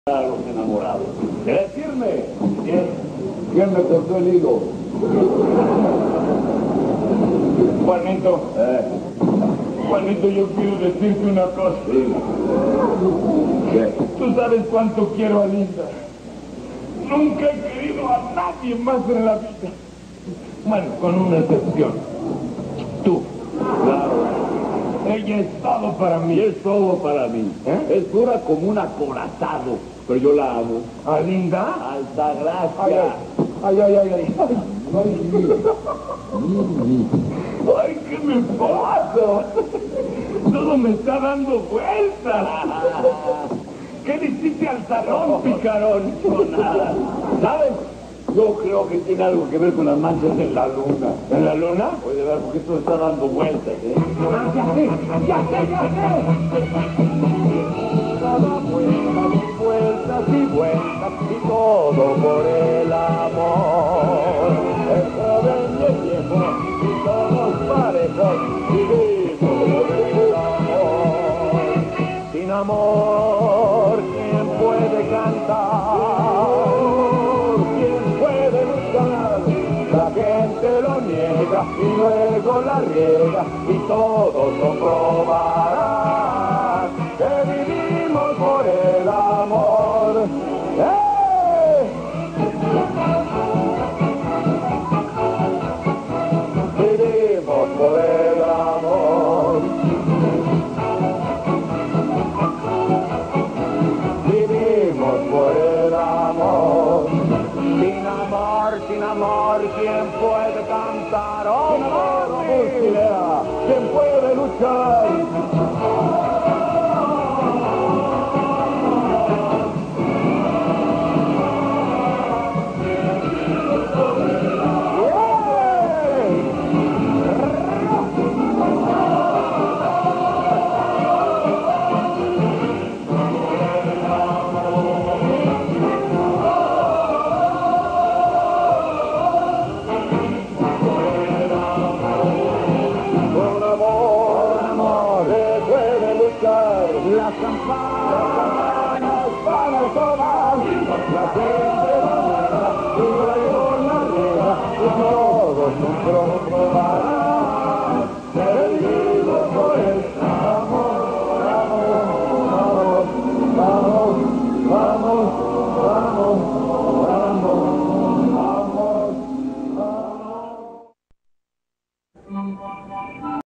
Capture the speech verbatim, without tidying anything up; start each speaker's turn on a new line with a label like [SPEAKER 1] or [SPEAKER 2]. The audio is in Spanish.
[SPEAKER 1] a los enamorados. Decirme, ¿quién, quién me cortó el hilo?
[SPEAKER 2] Juanito,
[SPEAKER 1] Eh,
[SPEAKER 2] Juanito, yo quiero decirte una cosa.
[SPEAKER 1] sí. ¿Qué?
[SPEAKER 2] Tú sabes cuánto quiero a Linda. Nunca he querido a nadie más en la vida. Bueno, con una excepción. Tú.
[SPEAKER 1] Claro.
[SPEAKER 2] Ella es todo para
[SPEAKER 1] Y
[SPEAKER 2] mí.
[SPEAKER 1] es todo para mí.
[SPEAKER 2] ¿Eh?
[SPEAKER 1] Es dura como un acorazado, pero yo la amo.
[SPEAKER 2] ¿A Linda?
[SPEAKER 1] Alta
[SPEAKER 2] Ay,
[SPEAKER 1] gracia.
[SPEAKER 2] ay, ay, ay, ay.
[SPEAKER 1] Ay,
[SPEAKER 2] Ay, ¿qué me pasa? Todo me está dando vueltas. ¿Qué le hiciste al salón, picarón?
[SPEAKER 1] no, nada. ¿Sabes? Yo creo que tiene algo que ver con las manchas en la luna.
[SPEAKER 2] ¿En la luna?
[SPEAKER 1] Puede ver porque esto está dando vueltas, ¿eh?
[SPEAKER 2] Ah, ya sé, ya sé, ya sé.
[SPEAKER 3] Daba vueltas y vueltas y vueltas y todo por el amor. El joven y el viejo y todos parejos vivimos por el amor. Sin amor, ¿quién puede cantar? ¿Quién puede luchar? La gente lo niega y luego la riega y todos comprobarán que vivimos por el amor. ¡Eh! Vivimos por el amor. Vivimos por el amor. Sin amor, sin amor, ¿quién puede cantar? ¡Oh, amor, ¿quién puede luchar? Con amor, con amor, se puede luchar. Las campanas van a sonar, la gente va y luego la riega, y todos comprobarán que vivimos por el amor, amor, vamos, vamos, vamos, vamos, vamos, vamos, vamos.